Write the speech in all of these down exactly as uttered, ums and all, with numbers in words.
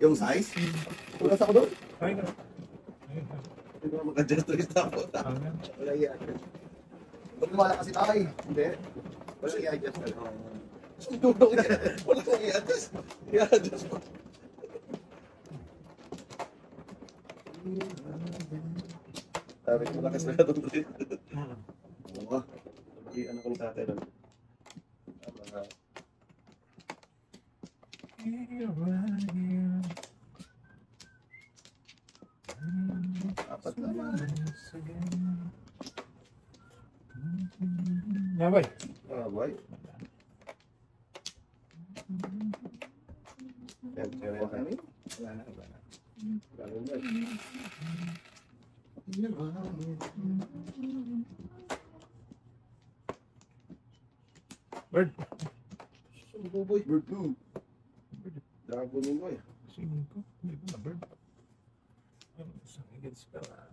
Yung size? Tulas ako doon. Ay, na. Hindi ko na mag-adjust to isa po. Wala i-adjust. Ba't lumala kasi tayo? Hindi. Wala i-adjust ka. Sundulong yan. Wala na i-adjust. I-adjust mo. Sabi ko malakas na itong trip. Oo. Ano ko ni tatay doon? Tama. Apat naman. Nga boy. Ah, boy. Yan, yan, yan. Wala na, wala na. Wala na, boy. Bird. Sumbo, boy. Bird two. Dragon yun, boy. Singin ko. Hindi ba na bird? Ano sa higit spell ah.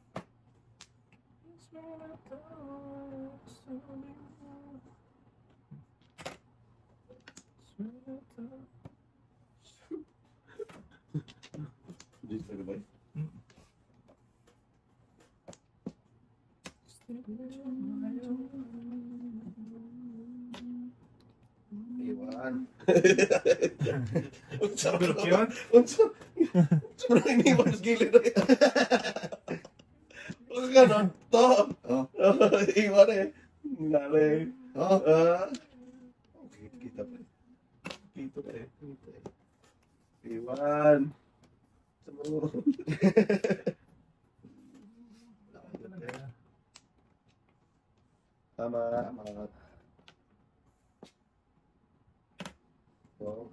Dito na, boy. Iwan. Unsa Bird yun? Unsa? Sobrang iniwan sa gilid na yan. Huwag ka nun. To. Oh. Iwan eh. Ngalay. Oh. Ah. Okay, kita pa eh. Kita pa eh. Kita eh. Iwan. Sama. Tama. Tama. Wow.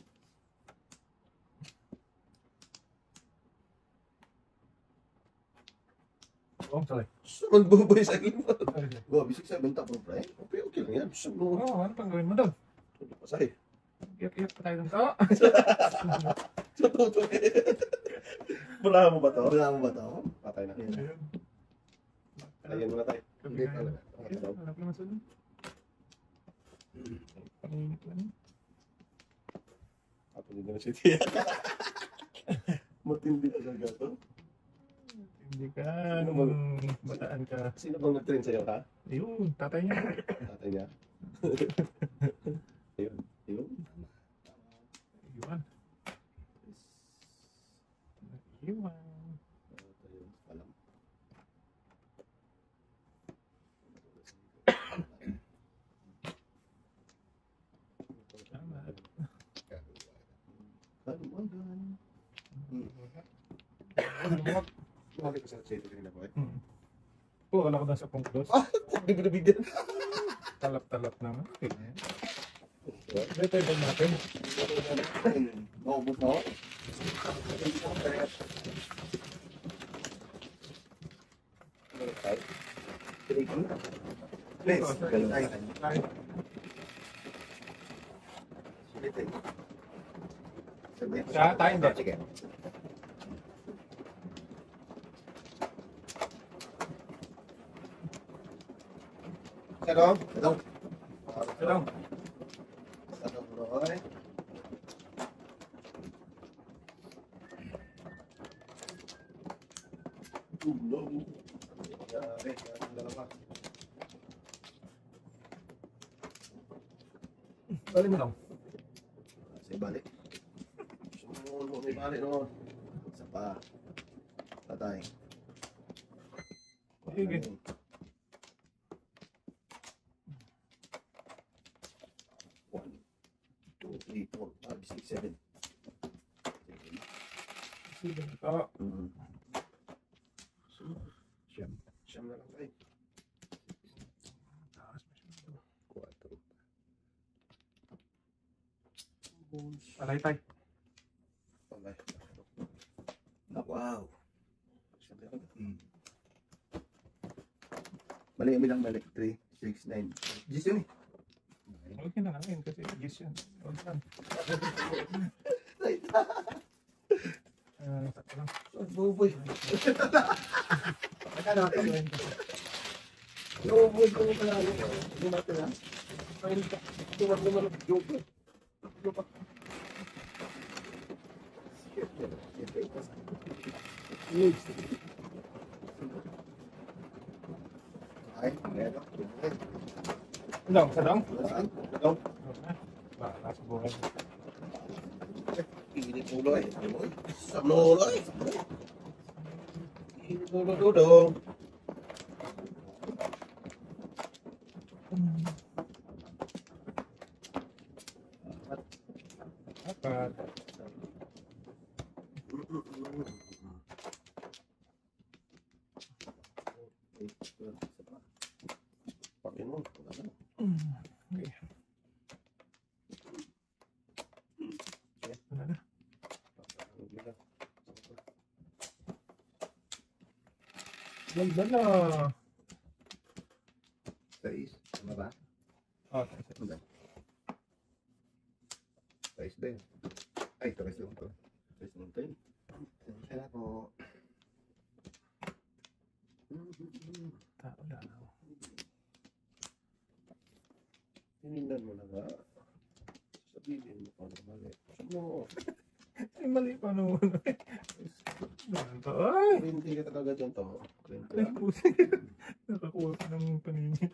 Oh, sorry. Suman buboy sa akin. Wow, bisik sa benta po, pre. Okay, okay lang yan. Suman. Oh, ano pang gawin mo doon? Tuloy pa sa'yo. Iyak-iyak pa tayo doon to. Tututo eh. Bulahan mo ba to? Wala mo ba ito? Patay na. Ayun. Ayan muna tayo. Hindi talaga. Ayun, hanap naman sa doon. Panginit lang. Ato din na si Tia. Matindi talaga to. Hindi ka, Sino nung bataan ka. Sino bang nag-train sa'yo, ha? Ayun, tatay niya. Tatay niya. Ayun. Ayun. Iwan. Iwan. Ayun. Alam. Salamat. Kaluwagan. Ano Bumalik ko sa city kanina po eh. Hmm. Oo, wala ko na sa pungklos. Ah! Bibigyan. Talap-talap naman. Okay. Ito yung natin. Maubos na ako. Please. Sa tayo hindi. Sige. Sarong? Ito. Sarong. Sarong, Roy. Tulong. Yari, ang dalawa. Bali mo lang. Kasi balik. Sumunod, may balik noon. Isa pa. Patay. Sige. One, two, three, four, five, six, seven. Sige. Oo. Mm-hmm. Siyam. Siyam na lang tayo. Quatro. Alay tayo. Palay. Ah, wow. Mm. Mali kami lang balik. three, six, nine. Diyos yun eh. Okay na namin kasi gis yan. Huwag lang. Ah, sakto lang. Buboy. Magkano ito? Buboy ko mo pala. Lumata na. Ayun ka. Tuwag naman ang joke. Joke. Ay, meron. Dong, sa dong. Saan? Dong. Bahala sa buhay. Init ulo eh. Sa ulo eh. Init ulo dudong. Apat. Pakai mo. Okay. Wala na. Ganda na. Sais. Ano ba? Okay. Ano? Sais din. Ay, sais lang to. Sais natin. Kaya po. Tao lang. Tinindan mo na nga. Sabihin mo paano mali. Ano? Ay, mali pa naman. Ganito. Ay! Hindi ka talaga dyan to. Kwento Ay, yan. pusi. Nakakuha ka ng paningin.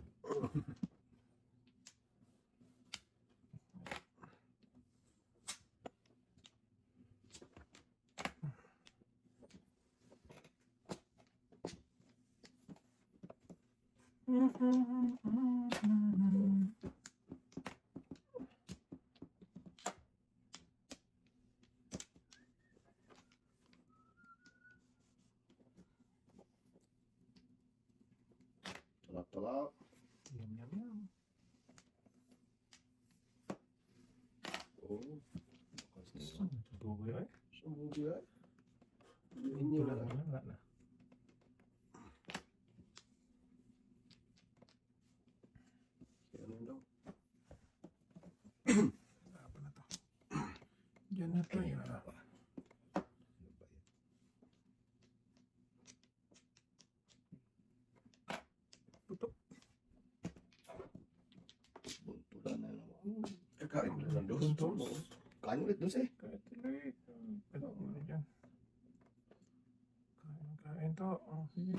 Talak-talak. Yum, yum, yum. Oo. Kasi Bugoy ay. sumubi ay. Hindi Inyo na na. wala wala na. Ano daw? Apa na to? Diyan na to yun. Tutok. Buntulan na naman. Kakain mo lang dos. Buntos. Kain ulit dos eh. Kahit tuloy. Ano mo na dyan? Kain, kain to. Oh, sige.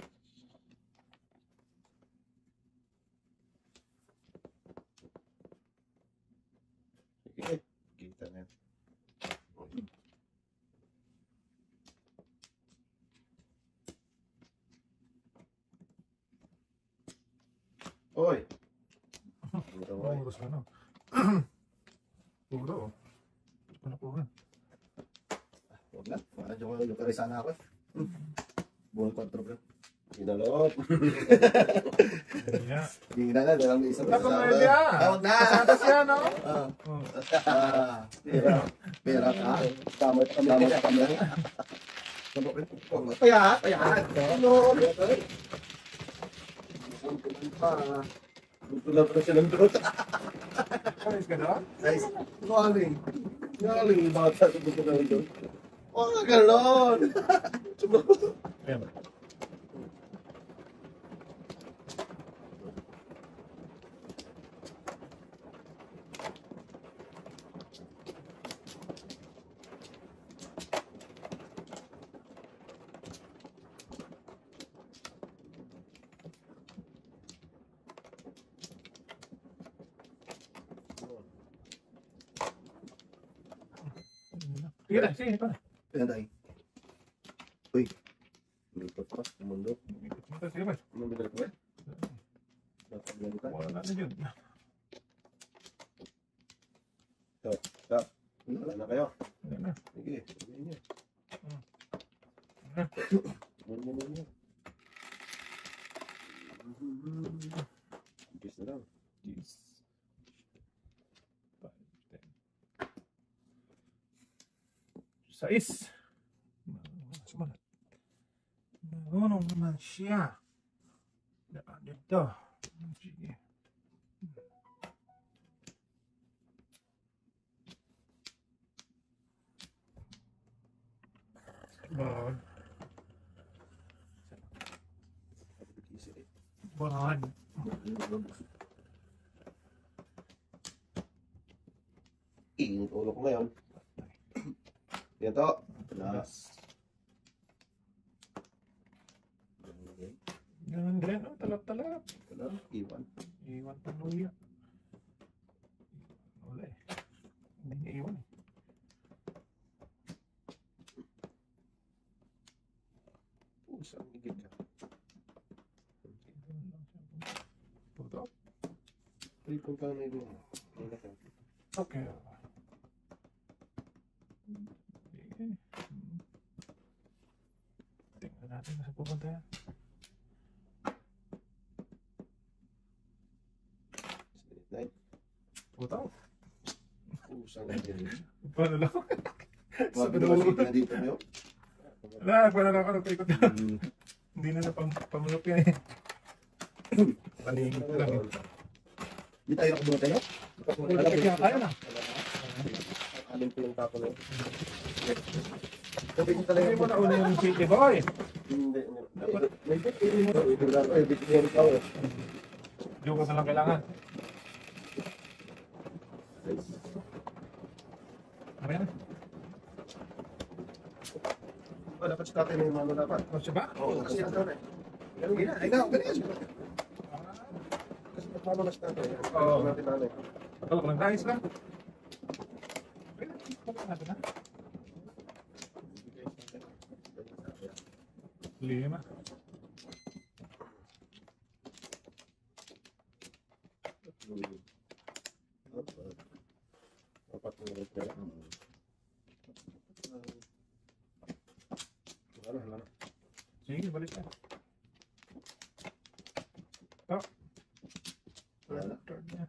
Sige. Kita na yan. Oy! Puro Oh, ay. oras ka na. Puro. Ito na po. Huwag na. Parang yung yung kari sana ako. Buong kontrol bro. Inalot. Kaya. Hindi na na. Dalang isa. Ako na yun yan. Ah, huwag na. Pasatas yan, no? Ah, Oh. ah, Pera. Pera ka. Tama tama tama tama. Paya, paya. Ano? Buntulan pa siya ng dos. Ayos ka na? Guys, Galing. Galing yung bata sa buntulan ng dos. Oh, galon! Ayan. Sige na, sige pa. Ayan tayo. Uy. Lutot pa. Mundo. Sige pa. Ano binalik mo eh? Dapat ganito ka. Wala na yun. Wala na kayo. Wala na. Sige, sabihin niyo. Ha? Ano mo niyo? Kiss na lang. Jeez. Sais. Sumalat. Marunong naman siya. Daan dito. Sige. Bon. Bon. Init ulo ko ngayon. Yan to. Last. Ganun din. Oh, talap-talap. Wala, iwan. Iwan pa luya. Wala eh. Hindi niya iwan eh. Pusang higit ka. Puto. Triple pa na ito. Okay. Okay. Tingnan natin nasa pupunta yan. Nine. Puto. Pusang higit. Paano lang? Wag Sa mo dulo. na dito mo yun. Wala, wala na ako nagpaikot. Hmm. Hindi na napang pamunok yan eh. Paningit lang eh. Hindi tayo nakabunod tayo? Kaya kaya na. Alim ko yung tapo na yun. Sabi ko talaga. Hindi mo na una yung city boy. Hindi. May bit. May bit. May bit. Joke na lang kailangan. Ano yan? Oh, dapat sa tatay may mano dapat. Ano siya ba? Oo, kasi ang tatay. Ganun gina. Ay, nga, ganyan. Kasi pag mano na sa tatay. Oo. Natin nanay. Patulog lang guys lang. Pwede natin ha. Lima. Apat na ulit na lang. Wala, wala na. Sige, balik na. Oh. Wala na. Third niya.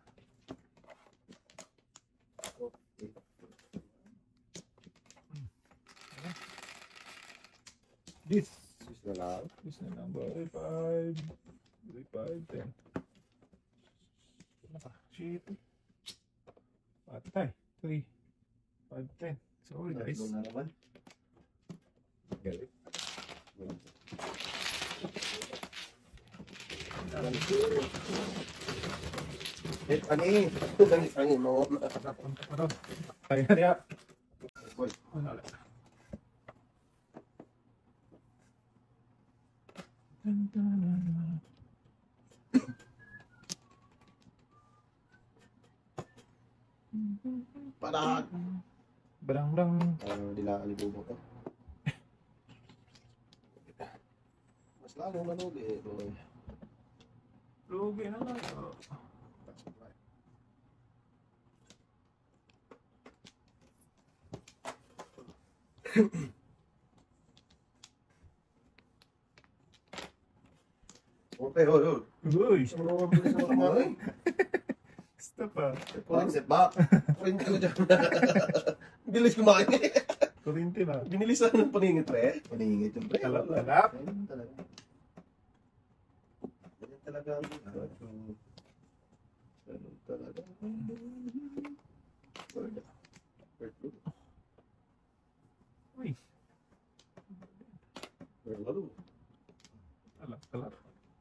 This. Sis na lang. This na number five. five, ten. Ano pa? Shit. Patay. three, five, ten. Sorry guys. Tatlo na naman. Galit. Eh, ani. Ani, ani mo. Punta pa daw. Tayo na niya. Boy. Wala ulit. Padak. Berang berang. Ang dilaan ni Bubo to. Mas lalo manugi. Boy. Lugi na lang. Oh. Okay, hoy, hoy. Uy. Gusto mo naman bilis na kumain. Stop ah. Pwede set back. Kurinti ko dyan. Bilis kumain. Kurinti na. Binilisan ng paningit, pre. Paningit yung pre. Talap talap. Ganyan talaga. Ganyan talaga ang ganyan talaga. Wala. Wala. Uy. Wala. Talap talap.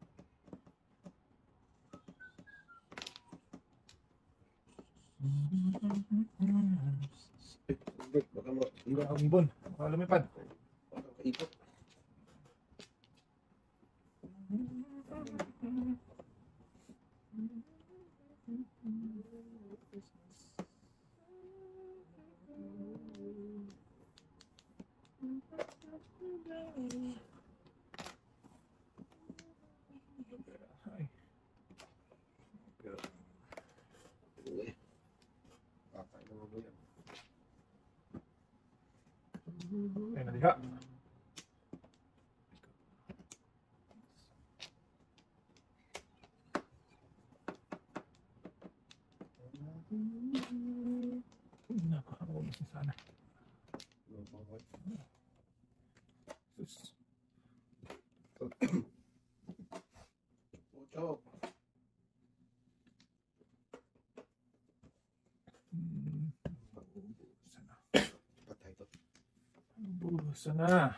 Eh, baka mo. Iba ang ibon. Baka lumipad. Baka kaipot. Ay. Uy. Kakain na mo yan. Ay na diha. Nakakawag na sana. Sus. Pucho. Hmm. Sana. Patay to. Sana.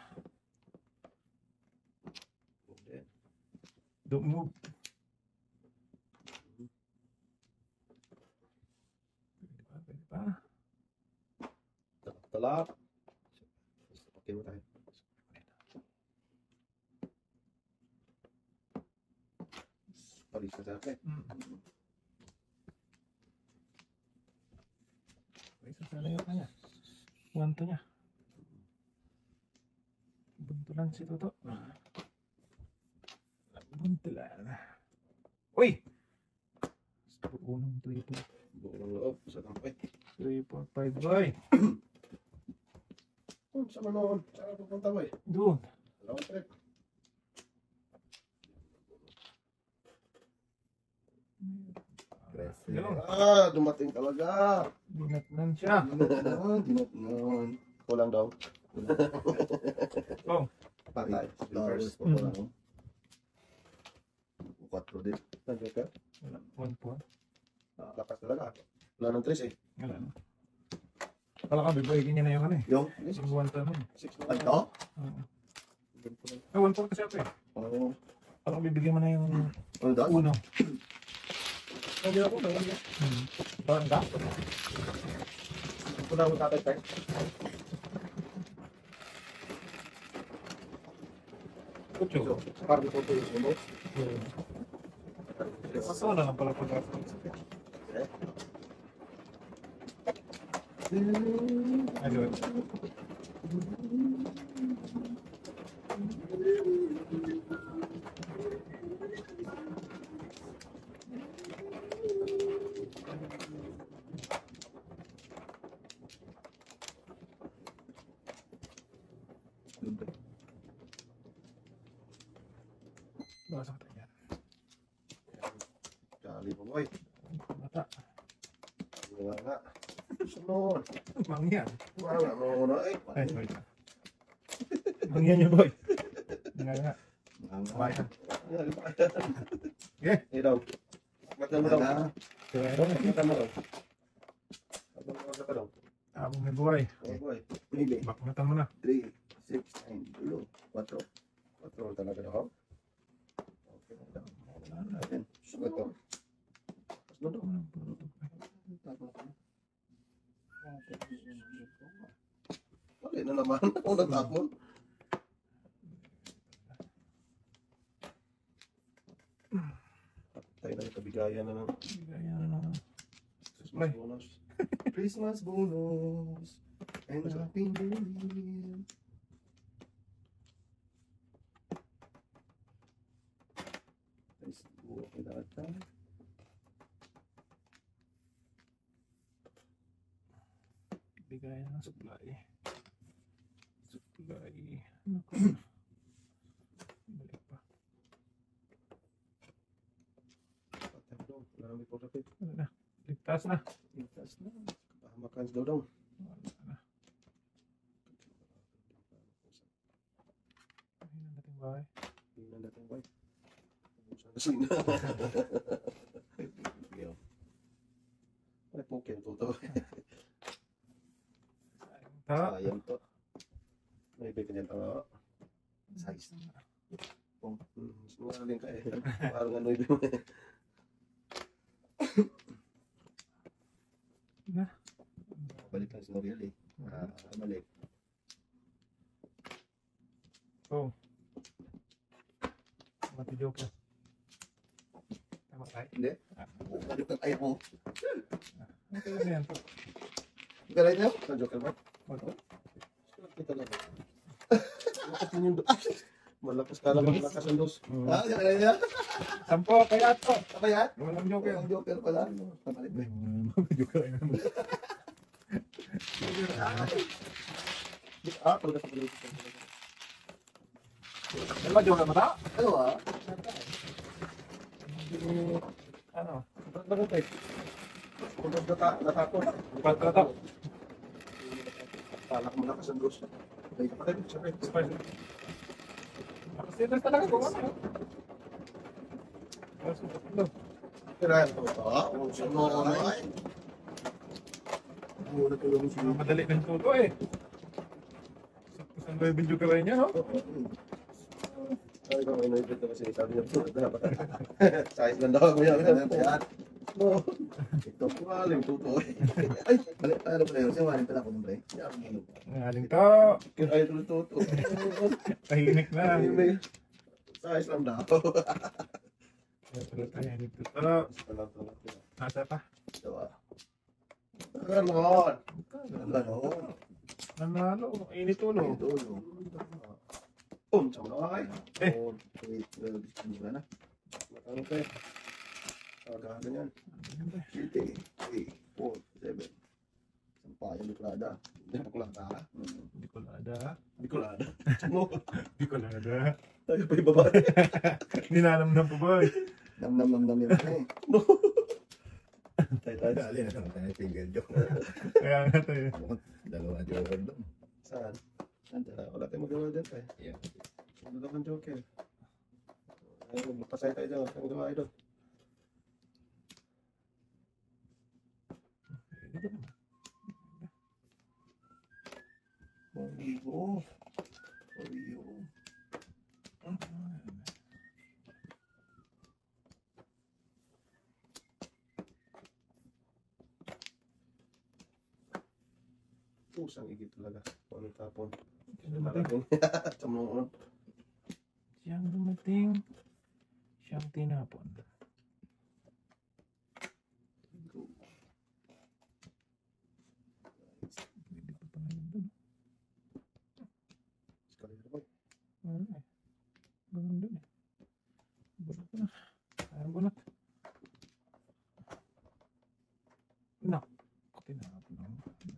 Hindi. Don't move. Pwede ba? Pwede ba? Talap. Akin mo tayo. Palis na sa akin. Mm. Isa sa layo ka niya. Wanto niya. Buntulan si Toto. Buntulan. Uy! Unang three, four. Buong loob. Sa tampay. three, four, five, boy. Oh, sa manoon. Saan ka pupunta mo eh? Doon. Dalawang trip. Ganun. Ah, dumating talaga. Dinatnan siya. Dinatnan, dinatnan. Kulang daw. Oh. Patay. Tapos, Reverse. wala lang. Quattro din. Nandiyo ka? One point. Ah, lakas talaga. Wala ng tres eh. Wala na. Wala ka, bibigyan niya na yung ano eh. Yung? Yung one time eh. Six Ay, ito? Oo. Ah, one point kasi ako eh. Oo. Wala ka, bibigyan mo na yung Ano daw? uno. Nandiyo ako. Nandiyo. Hmm. Parang ka? Kuna mo tatay tayo. Kucho. Para dito po yung sumo. Kaso na lang pala pag ayun. Basa ka yan. Kali mo boy. Mata. Wala nga. Sunod. Mangyan. Wala mo na eh. Ay, sorry. Mangyan niya, boy. Nga nga. Bayan. Yan, pa. Yeah. Eh daw. Matan mo daw. Pero, Matan mo daw. Matan mo daw. amo may buhay. Oh boy. Maybe. Bakmatan mo na. Three, six, nine, dulo, quattro. Patrol talaga daw. Okay na daw. Wala na. Ayan. Ito. Sunod daw. Wala na naman. Ako natapon. Tayo na itabigayan na ng Ayan na. Christmas bonus. Christmas bonus. And happy new year. Let's go with that time. Bigay ng supply. Supply. Ano ko? Balik pa. Patay mo daw. Wala nang report rapid. Wala na. Ligtas na. Ligtas na. Kapahamakan daw daw. Wala na. Ayun ang dating bahay. Hindi na dating boy. Ubusan na sila. Ay, pukin po to. Ta. Sayang to. May ibig kanyan to. Size. Hmm, sinungaling ka eh. Parang ano ibig mo eh. Na. Balik lang si Noriel eh. Ah, balik. Oh. Mati joke. Tama tayo. Hindi. Balik lang ayaw mo. Okay na yan to. Galit niyo? Sa joker ba? Wala. Kita lang. Malakas din yung do. Malakas ka lang. Malakas ang dos. Ah, galit niya? Sampo, kaya to. Apa yan? Walang joke. Ang joker pala. Pabalik na. Joke na naman. Ah, talaga sa balik. Dalawa joke na mata? Ano ah? Ano? Ba't ba ito eh? Kung ba't nata- natakot? Pagkata. Talak mo lakas ang dos. Ay, patay. Sabay. Spicy. Nakasilas talaga kung ano. Kailangan ko ito. Ah, kung sino ako na ay. Muna tulungan siya. Madali ng tuto eh. Sakto sa nueve joke kayo niya, no? Ay, kung may naibig na kasi sabi niya, dapat. Size lang daw ako yan. Ano ba yan? No. Ito ko alim tutoy. Ay, Balik, ano pala yun? Sinungaling pala ako ng pre. Ngaling to. kinain ko tuto. Tahimik na. Ay, may size lang daw. Tahimik to. Pero, nasa pa. Ito ah. Ganon. Ganon. Nanalo. Init ulo. Ito, no. Um, samay. Eh. Oh, wait, well, wala na. Matang pe. Agad yan. Three, three, four, seven. Sampayang liklada. Hindi ko kulata. Hmm. Hindi ko lada. Hindi ko lada. No. Hindi ko lada. Tayo pa yung babae. Ninanam na po boy. Nam nam nam nam yun eh. No. Tayo tayo. Dali na naman tayo finger joke. Kaya nga tayo. Dalawa joker doon. Saan? Wala, wala tayong magawa dyan tayo. Yeah. Wala naman joker. Ayun, magpasay tayo dyan. Wala tayong magawa idol. Origo. Origo. Pusang igit talaga. Kung anong tapon. Siyang dumating. Tamuon. Siyang dumating. Siyang tinapon. Hindi pa pala yun dun. Escalator boy. Ano eh. Ganun dun eh. Bunot na. Ayun bunot. No. Tinapon ako.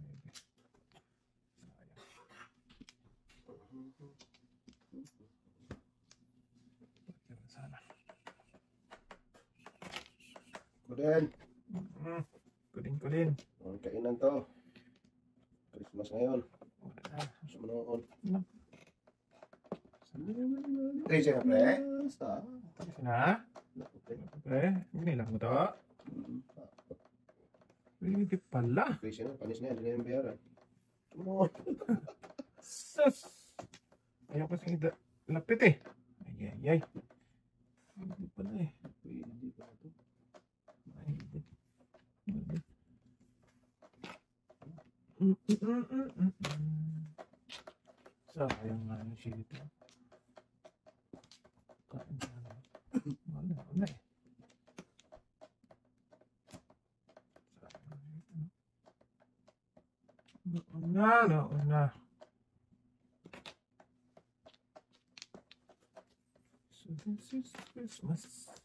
Sayang. Sana. Kuden. Mm. Kulin kulin. Ang kainan to. Christmas ngayon. Wala na. Sa manoon. Three siya pre. Basta. Tapos na. Eh, ginilak mo to. Pwede pala. Christmas na. Panis na yan. Hindi na yung bayaran. Tumuon. Sus! Ayaw ko sa'yo da- lapit eh. Ay, ay, ay. Hindi pala eh. Hindi pa ito. Ay, hindi. Hindi. Mm, mm, mm, mm, mm, mm. Sayang nga yung shit ito. Kain na lang. Wala, wala eh. Sayang nga ito. Nauna, nauna. So this is Christmas.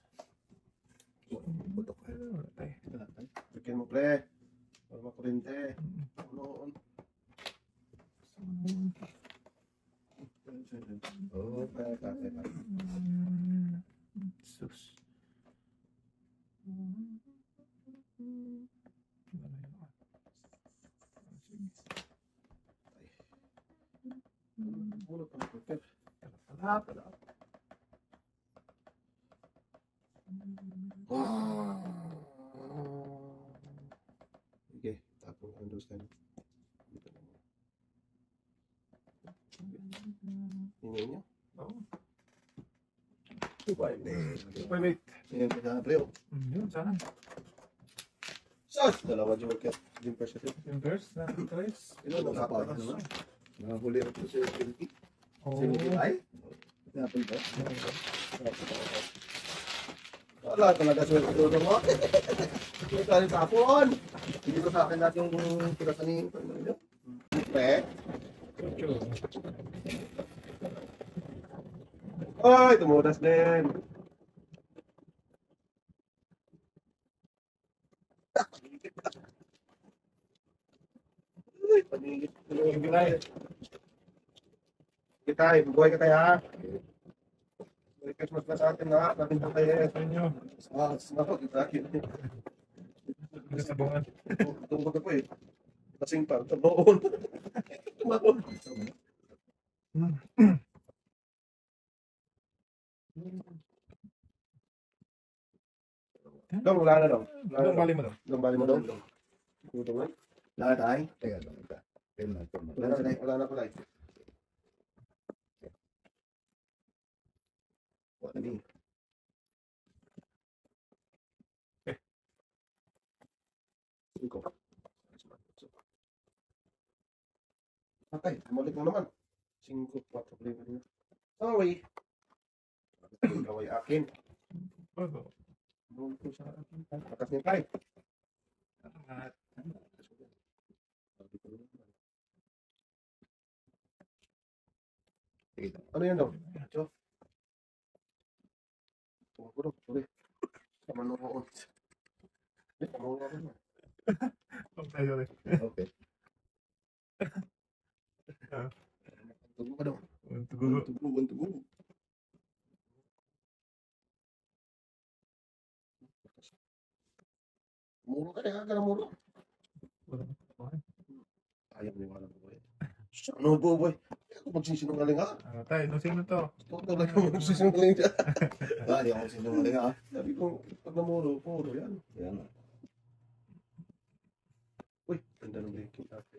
Butok ka. Wala tayo. Bigyan mo pre. Para makurente. Mm. Manoon. Oh, Kaya ka. Kaya ka. Mm. Sus. Wala yun. Sige. Bulot ang joker. Pala, pala. Sige. Tapong ang dos ka. Hingi niyo. Oo. five days. Wait, wait. Yan pa sana pre. Mm, Yun, sana. Sus! Dalawa joker. Jumper sa tip. Yung verse na guys. Ino, nakapagod naman. Mga huli rin po sa seventy. Oh. seventy ay? Napin pa. Wala talaga swerte doon mo. Hindi ka rin tapon. Hindi ko sa akin natin yung pirasan ni Pre. Ay, tumudas din. Ay, paningit. Gilay. Kitay, buhay ka tayo ha. Merry Christmas na sa atin ha. Natin po tayo eh. Sa inyo. Ah, sumako kita. Pinasabungan. Tungkol ko po eh. Kasing pa, taboon. Tumakon. Dong, wala na dong. Wala na Anong dong. bali mo daw? Dong, bali mo dong. Dong, dong. Lahat ay? Teka, teka. Film na, film na. Wala na, wala na pala eh. Wala na. Ay, bumalik na naman. Singko, quattro, lima, lima. Sorry. Ikaw ay akin. Bago. Buong ko sa akin. Atas niya tayo. Lahat. Ano yan daw? So, puro, puro. Sama noon. Eh, tama ako na. Okay, sorry. Okay. Ah. Tugo ka daw. Tugo. Tugo, tugo. Muro ka na, ka na muro. Ayaw mo yung boy. Ano po, boy? Ako magsisinungaling ha? Ano tayo? No, sino to? Totoo lang ako magsisinungaling dyan. Ah, hindi ako magsisinungaling ha? Sabi ko, pag namuro, puro yan. Yan. Uy, ganda ng baking natin.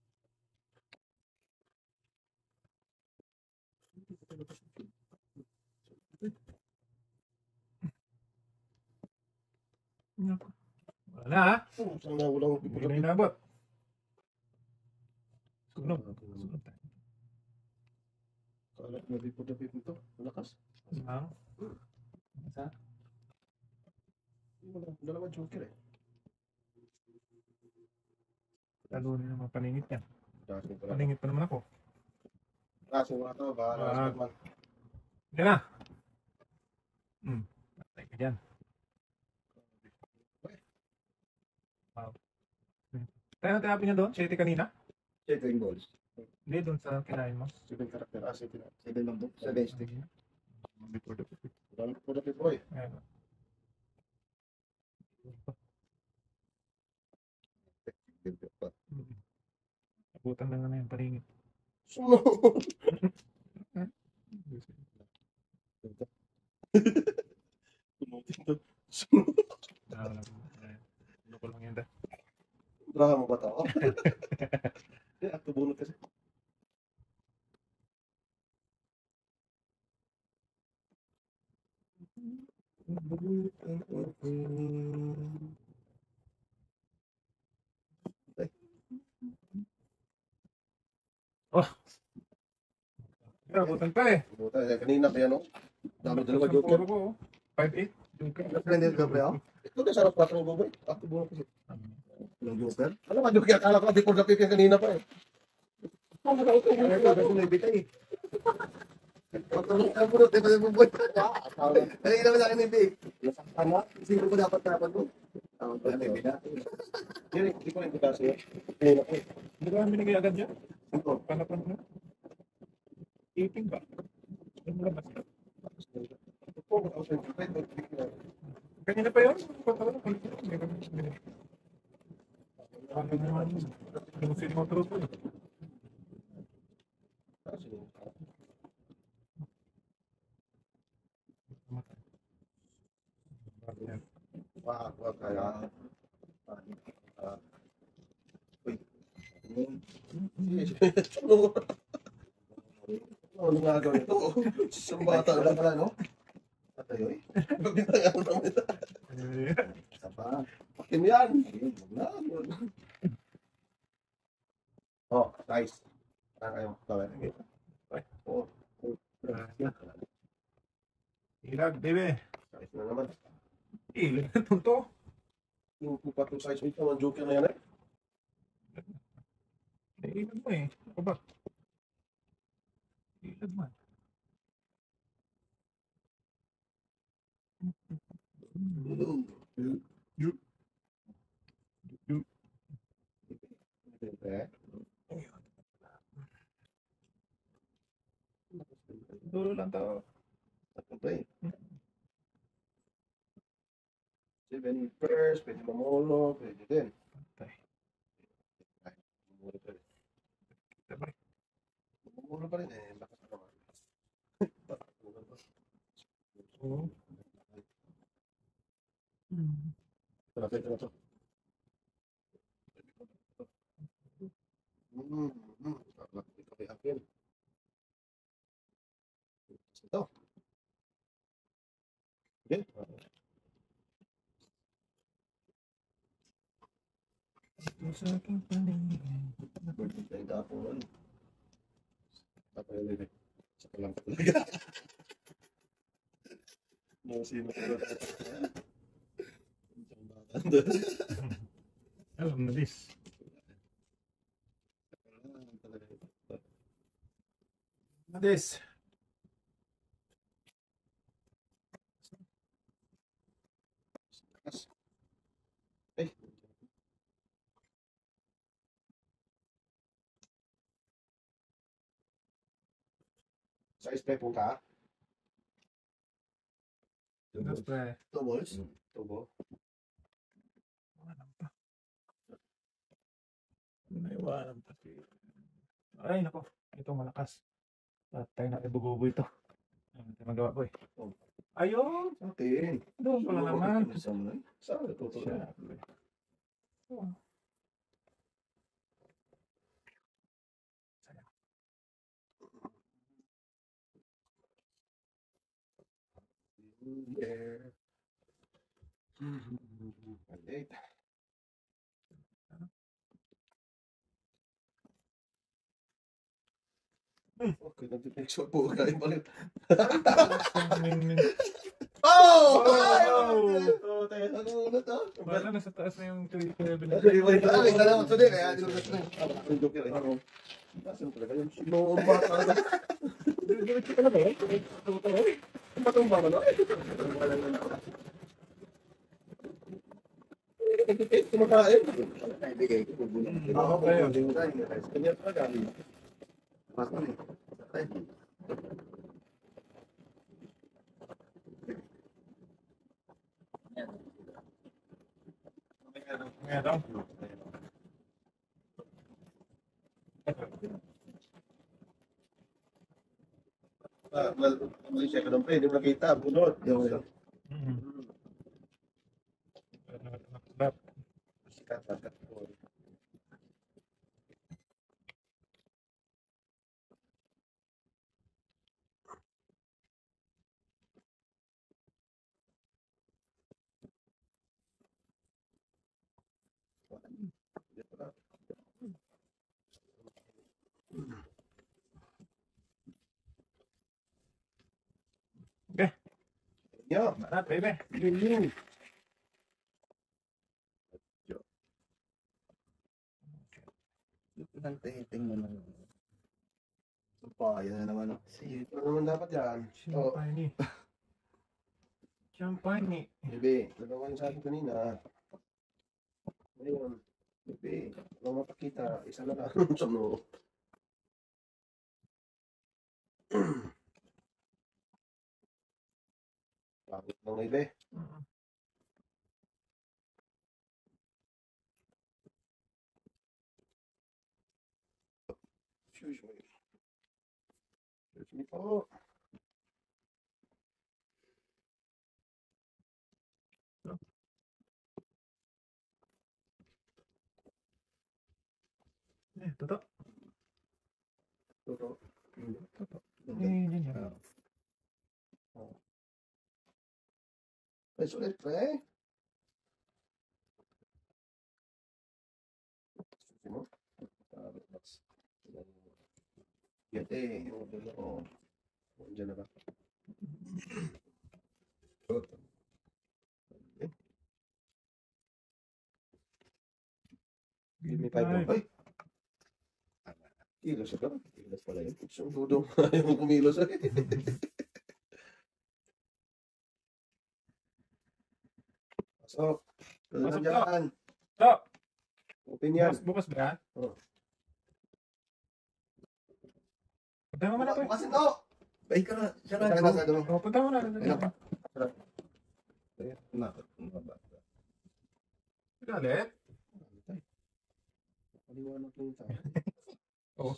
Wala na ha? Oh, saan na walang Hindi na inabot. Sunog. Sunog tayo. Kala ko nabipod-napip nito. Malakas. Ang? Isa? Wala, dalawa joker eh. Lalo rin naman paningit yan. Dasing pala. Paningit pa naman ako. Dasing wala to, bahala Ah. sa man. Hindi na. Hmm. Patay ka dyan. Wow. Tayo natin hapin niya doon? Siyete kanina? Seven balls. Hindi, doon sa kinain mo. Seven karakter. Ah, seven. Seven lang to. Seven stick. Before the pipit. Wala po na boy. Ayan. Hmm. Abutan lang na yung paningit. Sunod. Sunod. Ah, wala ko. Ayan. Ano ko lang yan da. Braha mo ba to? Eh, akto bunot kasi. Pero abutan pa eh. Buta, eh, kanina pa yan, oh. Dami dalawa joker. Puro ko, oh. five eight. Joker. Hindi ka pre, oh. Ito na sarap patro mo, boy. Akto bunot kasi. Yung joker? Ano ka joker? Akala ko di ko napip yan kanina pa eh. Ano ka ito? Ano ka ito? May bitay eh. Patulong ka bunot, eh, pwede mo boy. Ay, naman sa akin hindi. Ano? Sino ko dapat dapat mo? Tama ba? May bina. Hindi ko rin kasi. Kanina ko eh. Hindi ko namin binigay agad dyan. Ito. Panapan mo. eighteen ba? Ano mo lang basta? Kanina pa yun? Patawa na. Ano naman yun? Yung sino mo truto eh. Wah, wah kaya. Uy. Ano nga gawin ito? Isang bata lang pala, no? Patayo eh. Pagkitagaan naman ito. Isa pa. Pakin yan. Huwag na. Oh, nice. Saan kayo gawin? Oh. Ilag, baby. Nice na naman. Ilag na ito to. Yung pa two size ito, ang joker na yan eh. Ilag mo eh. Ako ba? Ilag man. Yup. Yup. Eh? Dulo lang to. Tatlo pa eh. Seven first, pwede mamolo, pwede din. Patay. Mamolo pa rin. Sabay. Mamolo pa rin eh. Bakas na naman. Oo. Ito na, ito na ito. Hmm, hmm. Ito kay akin. Ito. Okay. Sa aking paningin. Birthday tayo tapon. Tapos yun eh. Saka lang talaga. No, sino ko na Alam na this. Na this. Ay. Sa spray po ka? That's pre. Two balls? Tubo. Iwanan pa. Naiwanan pa. Ay, nako. Ito malakas. Patay na ibugubo ito. Ano tayo magawa, boy? Oh. Ayun! Okay. Doon pala naman. Saan ito? Siya. Oh. There. Balik. Okay, nag-picture po kain balik. Min, min. Oh! Ay! Oh, tayo ano ulo to? Wala, nasa taas na yung three level. Iba ito. Ay, na naman today kaya hindi ko na ang joke yun. Ano? Nasaan talaga yung sino ang bata? Diretso ka na ba? Batong ba ano? Kumakain. Bigay ko. Oo, kayo. Kanya talaga. Pasok eh. Ay. Nga daw. Ah, mal, mali siya kanong pwede makita, bunot. Yung Mhm. Nakatulap. sikat sikat po. Okay. Yo, Marat, baby. yun. Nang titing mo lang. Supaya na naman. Sige, ano naman dapat yan? Oh, Champagne. Champagne. bebe, dalawa yung sabi kanina. Ngayon, bebe, kung mapakita, isa na lang. Suno. Bakit lang bebe? Mhm. Excuse me. Excuse me po. Eh, toto. Totoo. Toto. Eh, yun yun. Ay, sulit pre. Susi mo? Ah, relax. Yan eh, yung dulo ko. Diyan na ba? Give me five Five. Ay! Kilos ka ba? Kilos pala yun. Yung dudong ayaw mo kumilos. Pasok. Kaya Pasok dyan. To! Open yan. Bukas, bukas ba yan? Oo. Punta mo na to. Bukasin to! Ay ka na. Siya Saka na. na sa mo. Oh, punta mo na. Ayun pa. Galit? Paliwanag ko yung tao. Oo.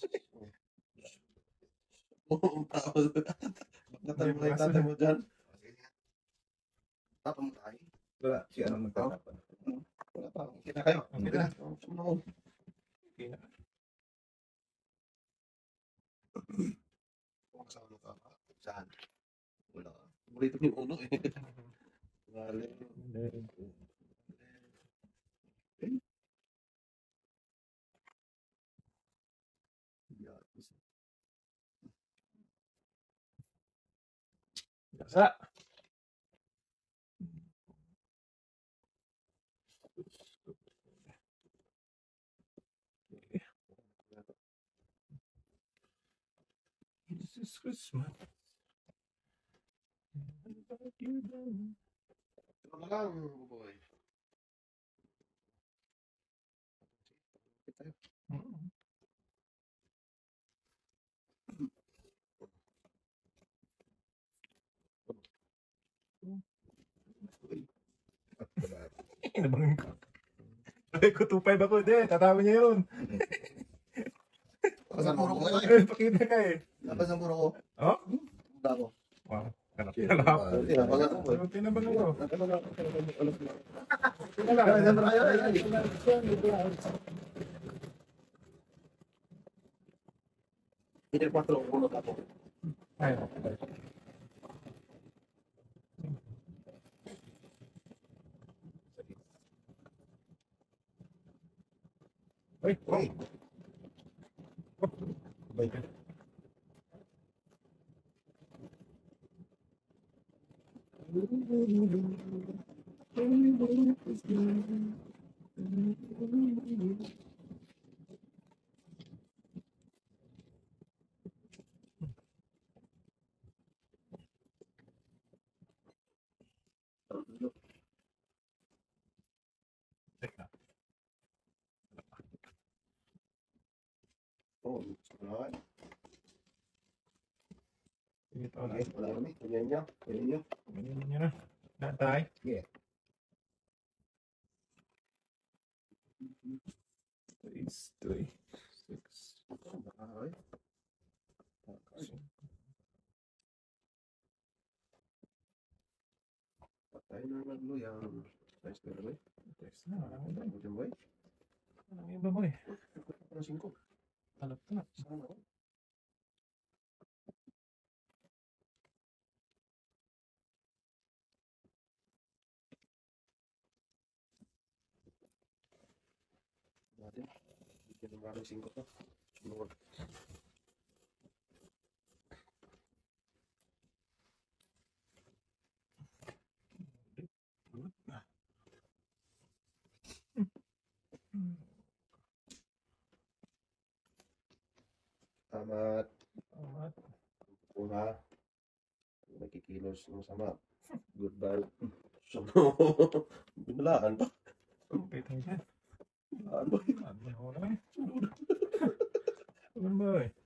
Oo, ang tao. Bakatan mo na yung tatay mo dyan. Tapang tayo. Wala. Si ano magtatapon. Wala pa. Okay na kayo. Okay na. Oh, sumunod. Okay na. Kung kasama na ka. Saan? Wala. Burrito yung ulo eh. Galing. Gasa. This is Christmas. Ito na lang, boy. Mm. Inabangan ko. Sabi ko, two five ako. Hindi, tatama niya yun. Tapos ang puro ko. Eh, pakita ka eh. Tapos ang puro ko. Oh? Punta ko. Wow. Kalap kalap. Tinabangan ko. boy. Tinabangan ko. Nagkaroon ako. Nagkaroon ako. Hindi ko patro ulo ka po. Ay, Uy, Uy. Uy. Teka. Oh, alright. Ito Okay, na. wala kami. Ganyan niya. Ganyan niya. Ganyan niya na. Datay. Yeah. Six, three, six, Alright. Patay na nagluyang. Nice na boy. Text na. Marami ba? Buti boy. Marami ba mo eh? Ano singko? Talap talap. Sana ako. Natin. Bigyan ng maraming singko to. Sunod. Tamat. Amat. Puna. Nakikilos ng sama. Goodbye. So, binalaan ba? Okay tayo dyan. Binalaan ba? Ano ba ako na eh? Ano ba eh?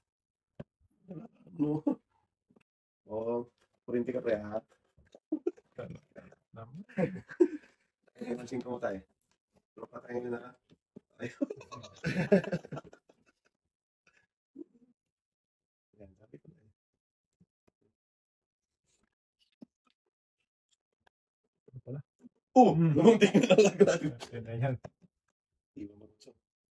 No. Oh, kurinti ka pre ha. Talap talap naman. Ay, mansing ko tayo. Pero patayin na na. Ay. Yan, sabi ko na eh. Ano pala? Oh, muntik na nalaglag. Okay na yan. Di ba mabukso?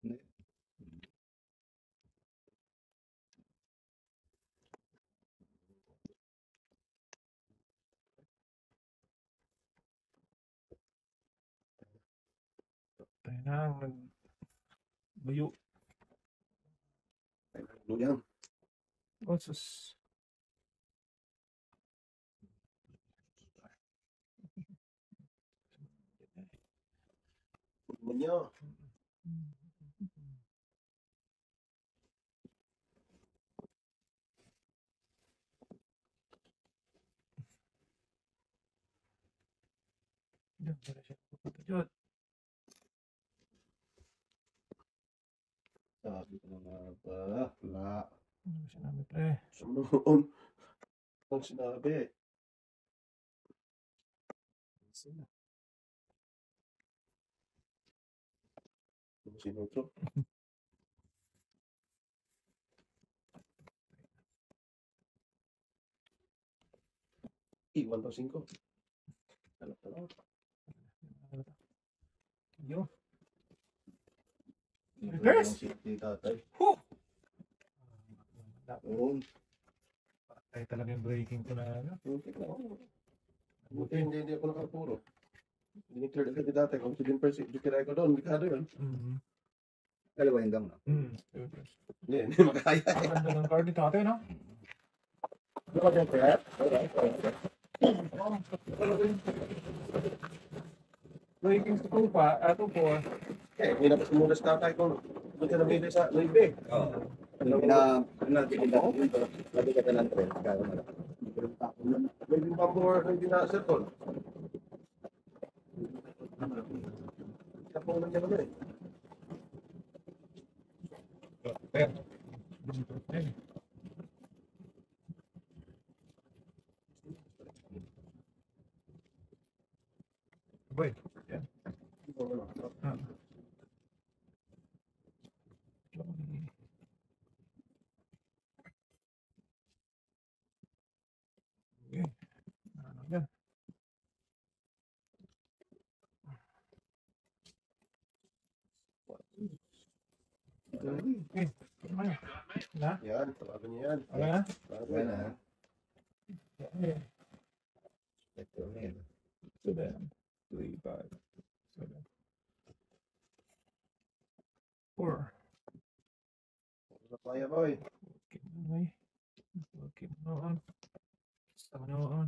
Tayo na ang nag... Bayo. Ay, luyang. Oh, sus. Huwag niyo. Diyan, wala siya pupunta dyan. Sabi ko na nga ba? Wala. Ano ba sinabi pre? Sumunod. Ang sinabi. Sino? Ang sinutro. Iwan pa singko. Talap talap. Yo. Yes! Si tatay. Huh! Oo. Ay talaga yung breaking ko na ano. Buti ka. oo. Buti hindi, hindi ako nakapuro. Dineclare agad ni tatay. Kung si Din Percy, dukiray ko doon. Bikado yun. Mm-hmm. Dalawa hanggang na. Mm. Hindi, hindi makaya. Ang ganda ng card ni tatay, no? Ano ba yan? Breaking sa tupa, ato po. Eh, hindi na pa sumulas na tayo kung doon ka namili sa Loibe. Oo. Ano na, ano tinda ko dito, labi ka ng trend, kaya mo lang. May yung pambor, hindi na circle. Kaya po naman yan ano eh. Boy, yan. Ah. Okay. Ano yan? Okay. Ano? Na? Yan, tawagan niya yan. Ano na? Tawagan Yan na. na. Okay. Ito na yan. Seven, three, five, seven, four. Ano kaya boy? Okay, okay. Okay, manoon. Sa manoon.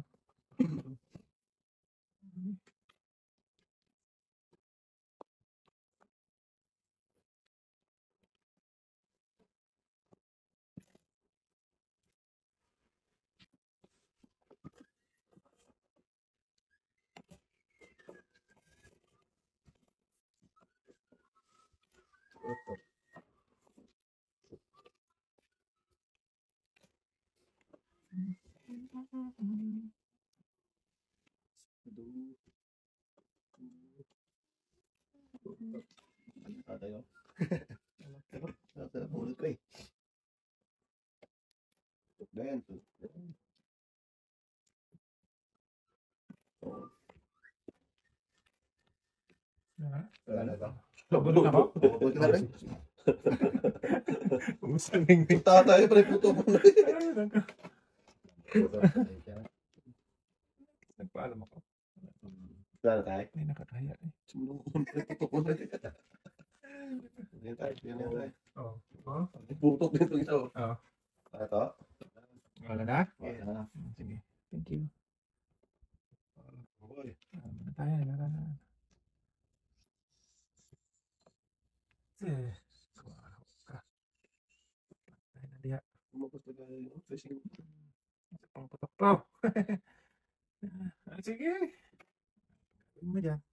Ah, tayo. Sarap ulit ko eh. Tuk din. Wala na ba? Lobon na ako. Buti na rin. Umusangin na. Tatay, pre, puto ko na. Nagpaalam ako. Sana tayo. May nakakaya eh. Sumulungan, pre, puto ko na. Yan tayo, yan tayo. Oo. Oh. Putok din ito isa. Oo. Ano to? Wala na? Ah, Sige. Thank you. boy. Ano na tayo? Wala na. Eh. Kumahaw ka. Tayo na diya. Kumapos na tayo. Fishing. Isa pang putok to. Ah, sige. Gawin mo dyan.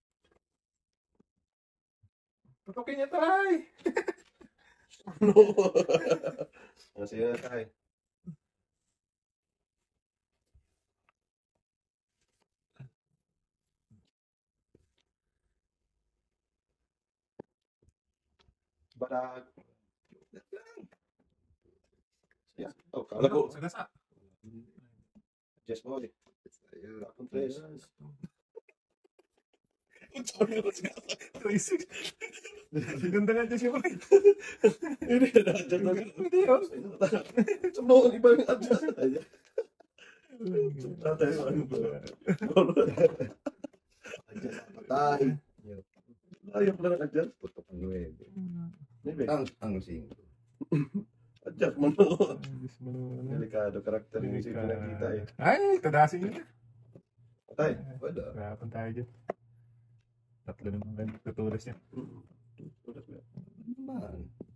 Putokin niya tayo. No. Ah, sige na tayo. Balag. Yeah. Oh, kala ko. Sa gasa. Just boy. Ayun. Tapon tres. Tracy. Ganda nga dyan siya. Hindi na adjust na. Hindi oh. Sumbukan iba yung adjust. Tatay, ano ba? Adyan na patay. Ayaw pala ng adjust. Putok ang nuwebe. Maybe. Ang, ang singko. Adjust mo no. Ayos mo naman. Delikado karakter yung isip na nakita eh. Ay, tadasin yun. Patay. Wala. Harapan tayo dyan. Tatlo naman kayo tutulas niya. Tulas mo yan. Ano naman?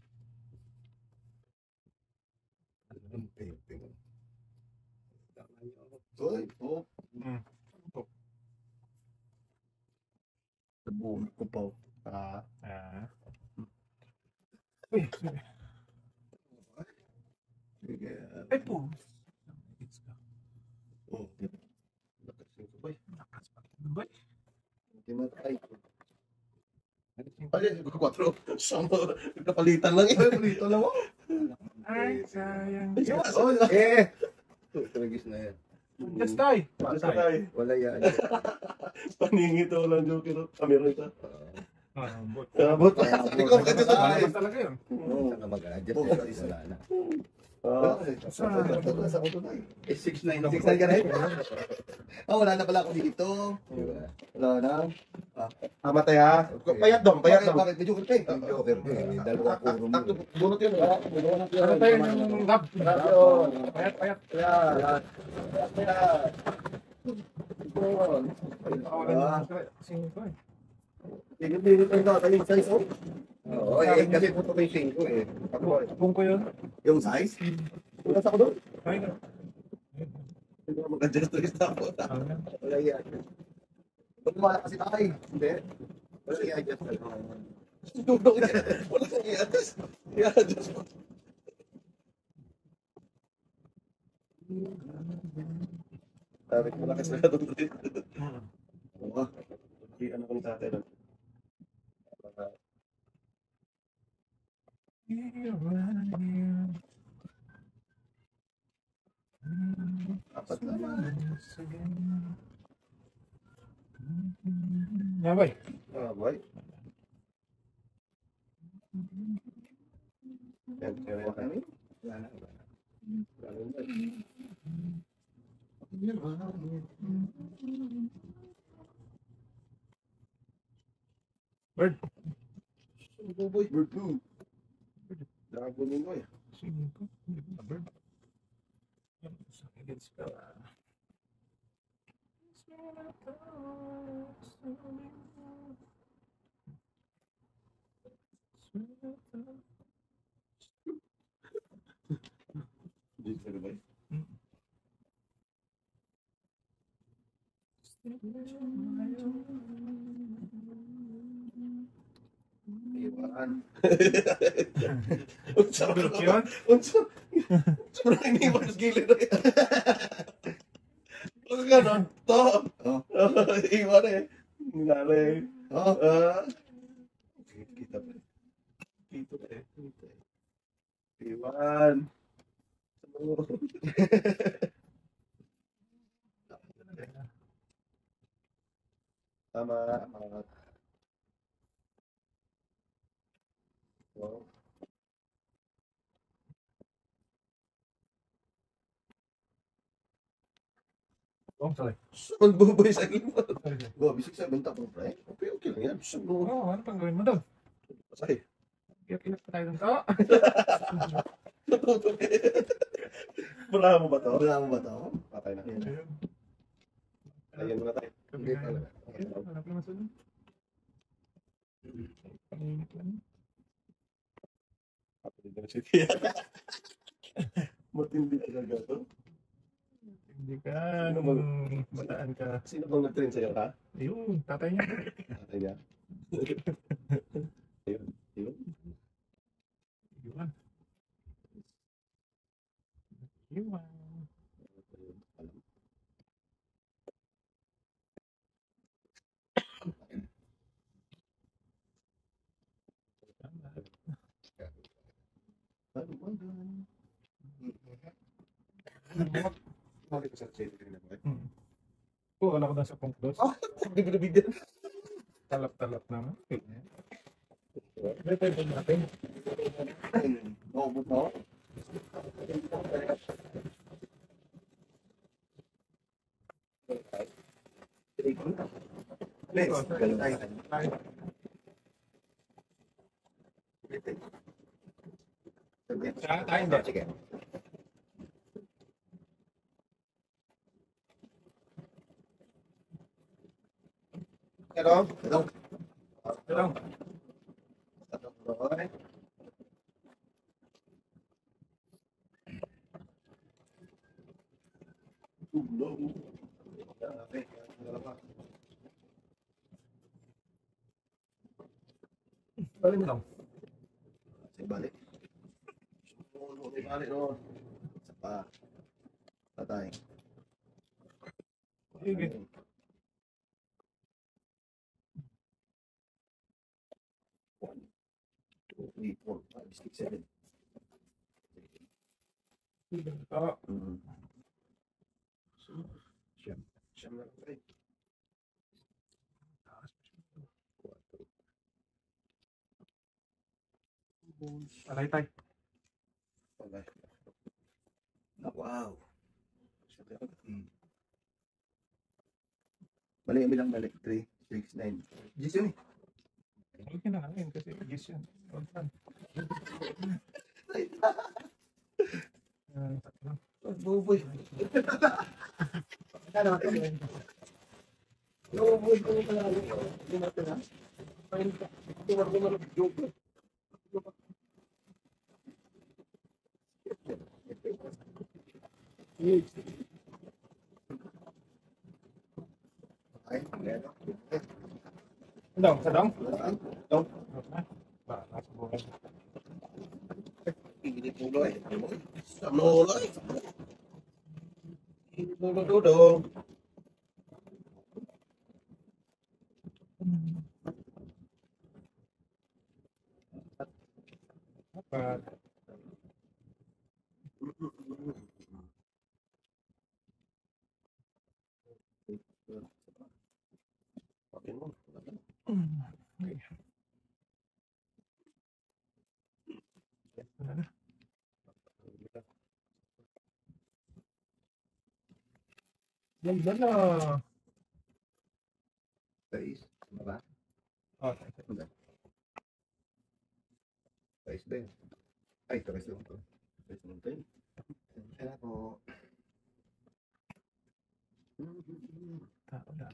Ano ang pepe mo? Tama niyo ako. Uy, oh. Hmm. Nabuhol ko pa. Ah. Ah. Uy, sorry. Sige. Ay po. Oh. Lakas yung sabay. Lakas pa. Ano ba? Hindi matay. Ay, kwatro. Sama. Nagkapalitan lang eh. Palitan lang ako. Ay, sayang. Oh, Eh! Ito, tragis na yan. Just tayo. Just tayo. Wala yan. Paningit ako lang joker. Camera ito. Ah, bot. Abot. Ikaw ka dito tayo. Malakas talaga yun. Saan ka mag-adjust? Eh, wala na. Ah. Eh, six nine six nine ka na eh? Ah, wala na pala ako dito. Diba? Wala na. Tama tayo ha. Payat dong, payat Bakit, dong. bakit? Medyo okay. Medyo okay. Dalawa puro mo. Takto, bunot yun. ah. Bunot yun. Ano tayo ng lab? Yun. Payat, payat. Yan. Yan. Pakawalan yung singin ko eh. Tigil-tigil tayo na tayo yung size oh. Oo, eh, kasi puto ko yung singko eh. Ako, Abong ko yun. yung size? Wala sa ko doon. Ay, na. Hindi ko mag-adjust to isa po. Ano yan? Wala yan. Ba't wala kasi tayo? Hindi. Wala yan. Just Dugdog niya. Wala kang i-adjust. I-adjust mo. Sabi ko malakas na itong trip. Oo. Di ano ko ni tatay doon. Apat naman. Yabay. Ah, boy. Yan, kaya yan kami. Wala na. Wala na. Galing ba? Bird. Ano boy? Bird blue. Dragon yun boy. Singin ko. Hindi ko na bird. Yan, sa against ka. Hindi ka na boy. Iwan. Unsa Bird ba? yun? Unsa? Unsa ba nang iniwan sa gilid na yan? Huwag ka nun. To. Oh. Iwan eh. Ngaling. Oh. Ah. Kita pa eh. Dito pa eh. Dito eh. Iwan. Tama. Tama. Wow. Oh, sorry. Saan buboy sa limot? Sorry, sorry. Go, bisig sa benta mo, pre. Okay, okay lang yan. Saan mo? Oh, ano pang gawin mo doon? Pasay. Iyak-iyak pa tayo doon. Oh! Natutok eh. Burahan mo ba to? Wala mo ba ito? Patay na. Ayun. Ayun muna tayo. Hindi talaga. Ayun, hanap naman sa doon. Panginit lang. Patay na siya kaya. Matindi talaga to. Hindi ka. Sino mag- Bataan ka. Sino bang nag-train sa'yo, ha? Ayun, tatay niya. Patay niya. Ayun. Ayun. Iwan. Iwan. Ano ba doon? Bakit ko sa safety ka na ba? Hmm. Oo, wala ko doon sa punk dos. Ah, hindi ko nabigyan. Talap-talap naman. May pwede natin. Oo, buto. Let's Ganun. tayo. Sa tayo hindi. Sige. Pero, Ito. Pero, balik mo lang. Sige, balik. balik no. Isa pa. Patay. Sige. Two, three, four, five, six, seven. Ah, Mm. Siyam. Siyam na lang tayo. alay tayo. Okay. Ah, wow. Siyam na lang. Mm. Balik, bilang balik. Three. six, nine. Gis yun eh. Okay na lang yun kasi gis yan. Odd man. Ah, tatlo. Buboy. Ano naman ito? Buboy ko pala. Hindi natin ha. Tumar ko naman joke. Ay, meron. Dong, sa dong? Dong. Ba, nasa buhay. Ini pulo eh. Sa mulo eh. Ini pulo dudong. Apat. Pakin mo. Okay. Wala na. Ganda na. Sais. Ano ba? Okay. Sais din. Ay, tres lang to. Tres lang to yun. Kaya po. Tao na.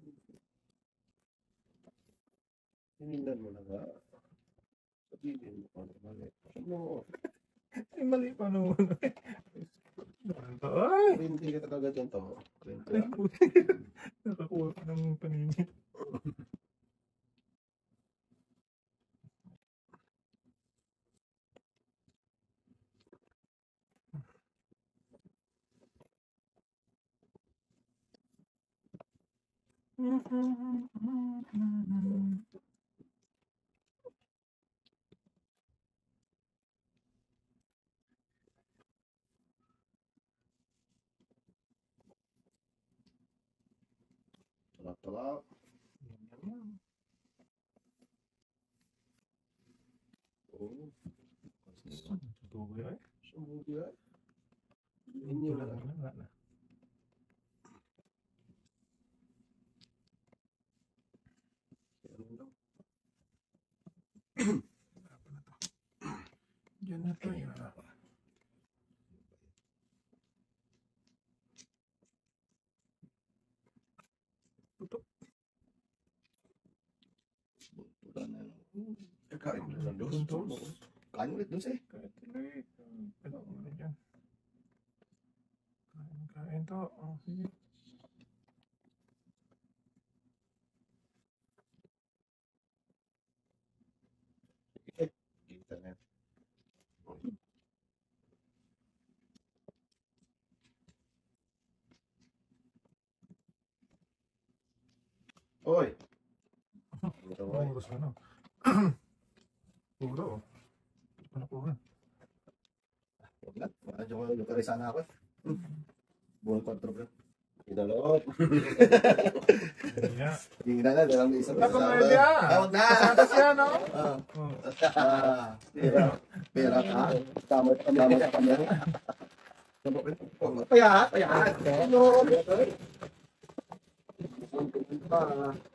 Hinilan mo na nga. Sabihin mo kung ano mali. Ano? Ay, mali pa naman. Ito, ay! Hindi ka kagad yan to. Ay, puti. Nakakuha ka ng paningin. Talap-talap. Oo. Tubo yun. Sumubi ay. Hindi wala na. Wala na. Ano daw? Apa na to? Diyan na to. Yun na. Tutok. Wala na. Kakain mo lang dos. Puntos. Kain ulit dun sa'yo. Kahit tuloy. Pero ano dyan. Kain, kain to. Oh, sige. Kita na. Oy. Ito ay. Puro sa ano. Puro. Ito pa na puro. Huwag na. Medyo ko lukari sana ako. Buong kwatro ka. Idalot. Kaya. Hindi na na. Dalang isang Ako kasama. na yan. Ah, huwag na. Tapos yan, no? Ah, Oh. ah, Pera. Pera ka. Tama ka. Tama ka. Tama ka. Payahat, payahat. Ano? Ah,